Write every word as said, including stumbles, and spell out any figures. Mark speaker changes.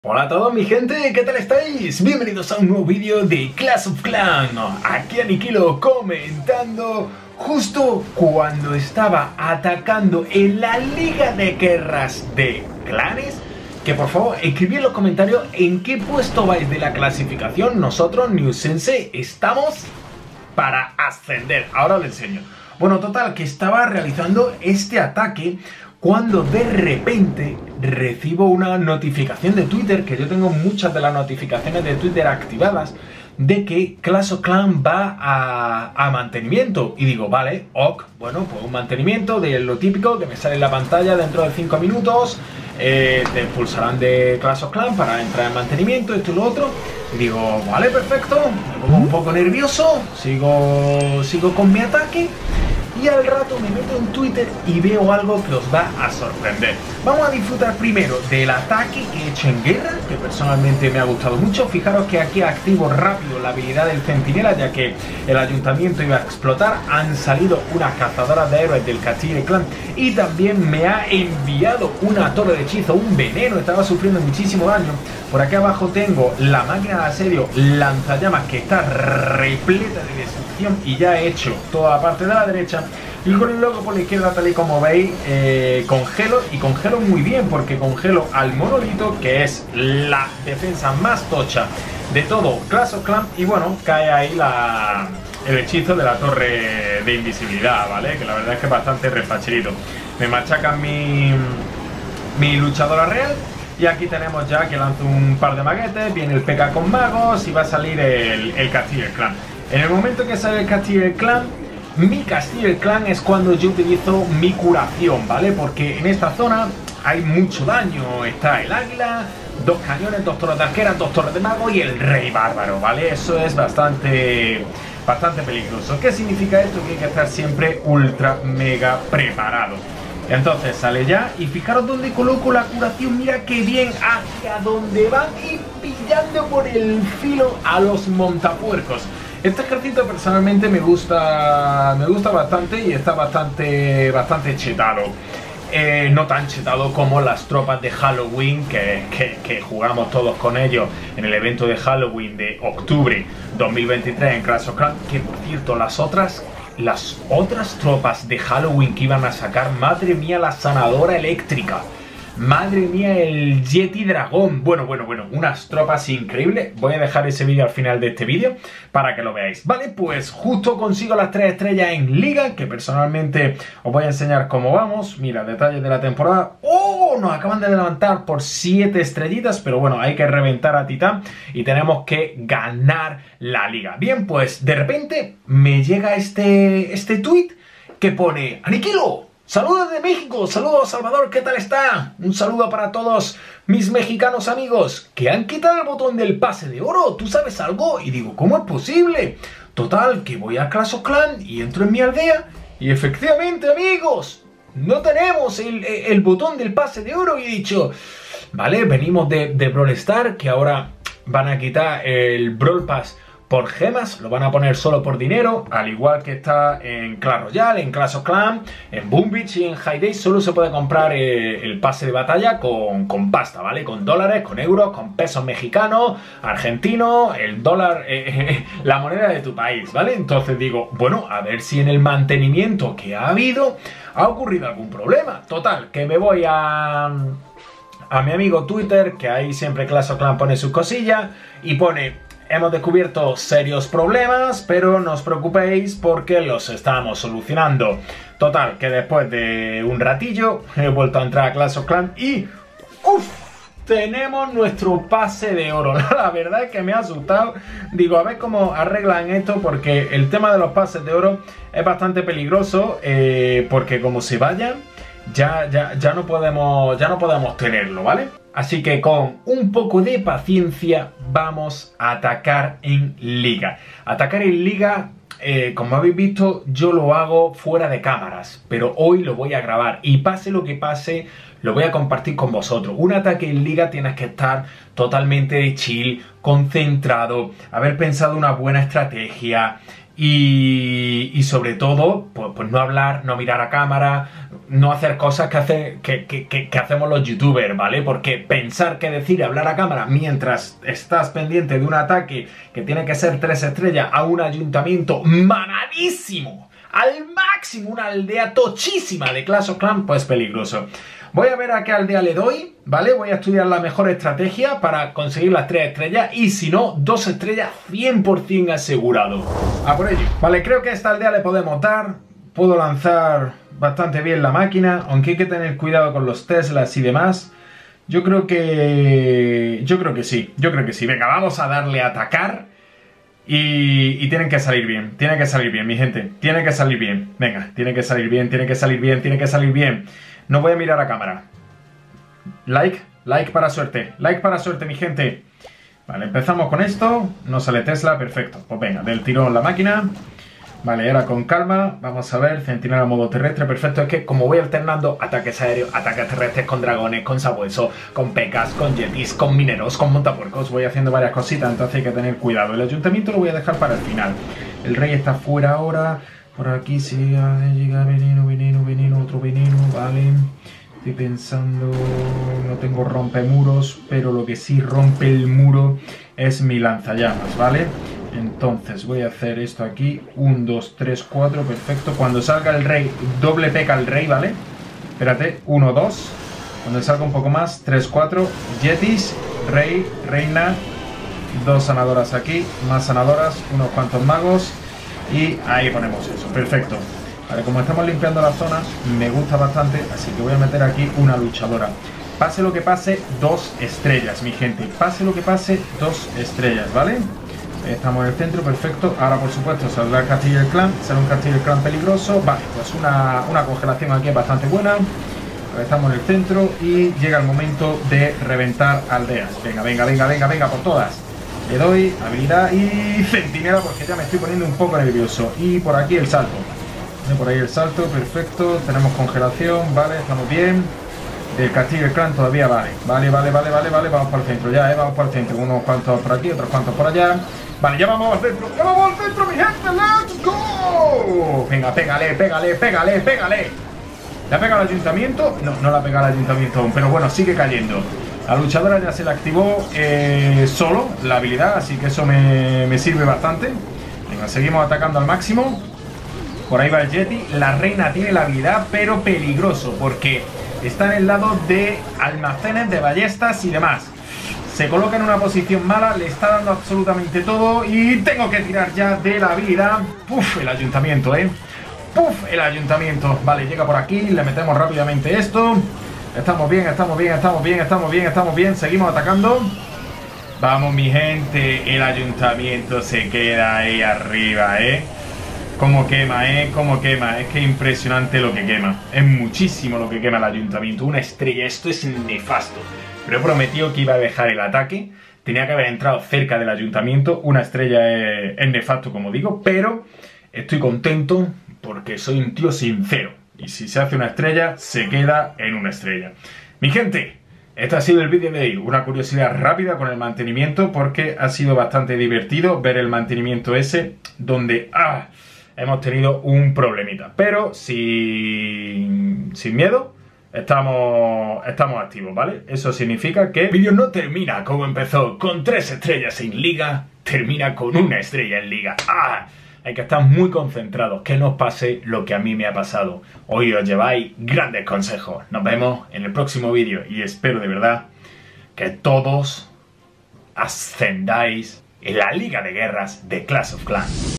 Speaker 1: Hola a todos mi gente, ¿qué tal estáis? Bienvenidos a un nuevo vídeo de Clash of Clans. Aquí Aniquilo comentando justo cuando estaba atacando en la Liga de Guerras de Clanes. Que por favor escribid en los comentarios en qué puesto vais de la clasificación. Nosotros, New Sensei, estamos para ascender. Ahora os lo enseño. Bueno, total, que estaba realizando este ataque cuando de repente recibo una notificación de Twitter, que yo tengo muchas de las notificaciones de Twitter activadas, de que Clash of Clans va a, a mantenimiento. Y digo, vale, ok, bueno, pues un mantenimiento de lo típico que me sale en la pantalla dentro de cinco minutos, eh, te expulsarán de Clash of Clans para entrar en mantenimiento, esto y lo otro. Y digo, vale, perfecto, me pongo un poco nervioso, sigo, sigo con mi ataque. Y al rato me meto en Twitter y veo algo que os va a sorprender. Vamos a disfrutar primero del ataque que he hecho en guerra, que personalmente me ha gustado mucho. Fijaros que aquí activo rápido la habilidad del centinela, ya que el ayuntamiento iba a explotar. Han salido unas cazadoras de héroes del Castillo de Clan y también me ha enviado una torre de hechizo, un veneno. Estaba sufriendo muchísimo daño. Por aquí abajo tengo la máquina de asedio lanzallamas, que está repleta de destrucción, y ya he hecho toda la parte de la derecha. Y con el logo por la izquierda, tal y como veis, eh, congelo, y congelo muy bien, porque congelo al monolito, que es la defensa más tocha de todo Clash of Clans. Y bueno, cae ahí la, el hechizo de la torre de invisibilidad, ¿vale? Que la verdad es que es bastante refacherito. Me machacan mi, mi luchadora real. Y aquí tenemos ya que lanzo un par de maguetes, viene el P K con magos y va a salir el, el Castillo del Clan. En el momento que sale el Castillo del Clan, mi Castillo del Clan es cuando yo utilizo mi curación, ¿vale? Porque en esta zona hay mucho daño. Está el águila, dos cañones, dos torres de arqueras, dos torres de mago y el rey bárbaro, ¿vale? Eso es bastante, bastante peligroso. ¿Qué significa esto? Que hay que estar siempre ultra mega preparado. Entonces sale ya, y fijaros dónde coloco la curación. Mira qué bien, hacia donde van, y pillando por el filo a los montapuercos. Este ejército personalmente me gusta, me gusta bastante, y está bastante, bastante chetado. Eh, no tan chetado como las tropas de Halloween que, que, que jugamos todos con ellos en el evento de Halloween de octubre dos mil veintitrés en Clash of Clans. Que por cierto, las otras... Las otras tropas de Halloween que iban a sacar, madre mía, la sanadora eléctrica, madre mía, el Yeti dragón, bueno, bueno, bueno, unas tropas increíbles. Voy a dejar ese vídeo al final de este vídeo para que lo veáis. Vale, pues justo consigo las tres estrellas en liga, que personalmente os voy a enseñar cómo vamos. Mira, detalles de la temporada. ¡Oh! Nos acaban de levantar por siete estrellitas, pero bueno, hay que reventar a Titán y tenemos que ganar la liga. Bien, pues de repente me llega este, este tweet que pone: Aniquilo, saludos de México, saludos Salvador, ¿qué tal está? Un saludo para todos mis mexicanos amigos que han quitado el botón del pase de oro. ¿Tú sabes algo? Y digo, ¿cómo es posible? Total, que voy a Clash of Clans y entro en mi aldea y efectivamente, amigos, no tenemos el, el botón del pase de oro. Y he dicho, vale, venimos de, de Brawl Stars, que ahora van a quitar el Brawl Pass por gemas, lo van a poner solo por dinero, al igual que está en Clash Royale, en Clash of Clans, en Boom Beach y en High Day. Solo se puede comprar eh, el pase de batalla con, con pasta, ¿vale? Con dólares, con euros, con pesos mexicanos, argentinos, el dólar, eh, eh, la moneda de tu país, ¿vale? Entonces digo, bueno, a ver si en el mantenimiento que ha habido ha ocurrido algún problema. Total, que me voy a... a mi amigo Twitter, que ahí siempre Clash of Clans pone sus cosillas, y pone: hemos descubierto serios problemas, pero no os preocupéis porque los estamos solucionando. Total, que después de un ratillo he vuelto a entrar a Clash of Clans y... ¡uf! Tenemos nuestro pase de oro. La verdad es que me ha asustado. Digo, a ver cómo arreglan esto, porque el tema de los pases de oro es bastante peligroso, eh, porque como se vayan, ya, ya, ya, no podemos, ya no podemos tenerlo, ¿vale? Así que con un poco de paciencia vamos a atacar en liga. Atacar en liga, eh, como habéis visto, yo lo hago fuera de cámaras, pero hoy lo voy a grabar. Y pase lo que pase, lo voy a compartir con vosotros. Un ataque en liga tienes que estar totalmente chill, concentrado, haber pensado una buena estrategia y, y sobre todo, pues, pues no hablar, no mirar a cámara, no hacer cosas que, hace, que, que, que, que hacemos los youtubers, ¿vale? Porque pensar qué decir, hablar a cámara mientras estás pendiente de un ataque que tiene que ser tres estrellas a un ayuntamiento mamadísimo, al máximo, una aldea tochísima de Clash of Clans, pues peligroso. Voy a ver a qué aldea le doy, ¿vale? Voy a estudiar la mejor estrategia para conseguir las tres estrellas y si no, dos estrellas cien por cien asegurado. A por ello. Vale, creo que a esta aldea le podemos dar. Puedo lanzar bastante bien la máquina, aunque hay que tener cuidado con los Teslas y demás. Yo creo que... Yo creo que sí, yo creo que sí. Venga, vamos a darle a atacar. Y, y tienen que salir bien, tiene que salir bien, mi gente. Tiene que salir bien, venga, tiene que salir bien, tiene que salir bien, tiene que salir bien. No voy a mirar a cámara. Like, like para suerte, like para suerte, mi gente. Vale, empezamos con esto. No sale Tesla, perfecto. Pues venga, del tirón la máquina. Vale, ahora con calma, vamos a ver, centinela modo terrestre, perfecto. Es que como voy alternando ataques aéreos, ataques terrestres con dragones, con sabuesos, con pecas, con yetis, con mineros, con montapuercos, voy haciendo varias cositas, entonces hay que tener cuidado. El ayuntamiento lo voy a dejar para el final. El rey está fuera ahora, por aquí sí llega veneno, veneno, veneno, otro veneno, vale. Estoy pensando, no tengo rompemuros, pero lo que sí rompe el muro es mi lanzallamas, ¿vale? Entonces voy a hacer esto aquí, uno, dos, tres, cuatro, perfecto. Cuando salga el rey, doble peca al rey, ¿vale? Espérate, uno, dos. Cuando salga un poco más, tres, cuatro, yetis, rey, reina, dos sanadoras aquí, más sanadoras, unos cuantos magos y ahí ponemos eso, perfecto. Vale, como estamos limpiando las zonas, me gusta bastante, así que voy a meter aquí una luchadora. Pase lo que pase, dos estrellas, mi gente. Pase lo que pase, dos estrellas, ¿vale? Estamos en el centro, perfecto. Ahora, por supuesto, saldrá el castillo del clan. Será un castillo del clan peligroso. Vale, pues una, una congelación aquí es bastante buena. Estamos en el centro y llega el momento de reventar aldeas. Venga, venga, venga, venga, venga, por todas. Le doy habilidad y centinela porque ya me estoy poniendo un poco nervioso. Y por aquí el salto. Por ahí el salto, perfecto. Tenemos congelación, vale, estamos bien. Del castillo del clan todavía vale. Vale, vale, vale, vale, vale. Vamos para el centro ya, eh. Vamos para el centro. Unos cuantos por aquí, otros cuantos por allá. Vale, ya vamos al centro. ¡Ya vamos al centro, mi gente! ¡Let's go! Venga, pégale, pégale, pégale, pégale. ¿Le ha pegado al ayuntamiento? No, no le ha pegado al ayuntamiento aún. Pero bueno, sigue cayendo. La luchadora ya se la activó eh, solo, la habilidad. Así que eso me, me sirve bastante. Venga, seguimos atacando al máximo. Por ahí va el Yeti. La reina tiene la habilidad, pero peligroso. Porque está en el lado de almacenes, de ballestas y demás. Se coloca en una posición mala, le está dando absolutamente todo y tengo que tirar ya de la habilidad. Puf, el ayuntamiento, eh. Puf, el ayuntamiento. Vale, llega por aquí, le metemos rápidamente esto. Estamos bien, estamos bien, estamos bien, estamos bien, estamos bien. Seguimos atacando. Vamos, mi gente, el ayuntamiento se queda ahí arriba, eh. Cómo quema, eh, cómo quema. Es que es impresionante lo que quema. Es muchísimo lo que quema el ayuntamiento. Una estrella, esto es nefasto. Pero he prometido que iba a dejar el ataque. Tenía que haber entrado cerca del ayuntamiento. Una estrella es, es nefasto, como digo. Pero estoy contento porque soy un tío sincero. Y si se hace una estrella, se queda en una estrella. Mi gente, este ha sido el vídeo de hoy. Una curiosidad rápida con el mantenimiento. Porque ha sido bastante divertido ver el mantenimiento ese. Donde ah, hemos tenido un problemita. Pero sin, sin miedo. Estamos, estamos activos, ¿vale? Eso significa que el vídeo no termina como empezó, con tres estrellas en liga, termina con una estrella en liga. ¡Ah! Hay que estar muy concentrados, que no os pase lo que a mí me ha pasado. Hoy os lleváis grandes consejos. Nos vemos en el próximo vídeo y espero de verdad que todos ascendáis en la liga de guerras de Clash of Clans.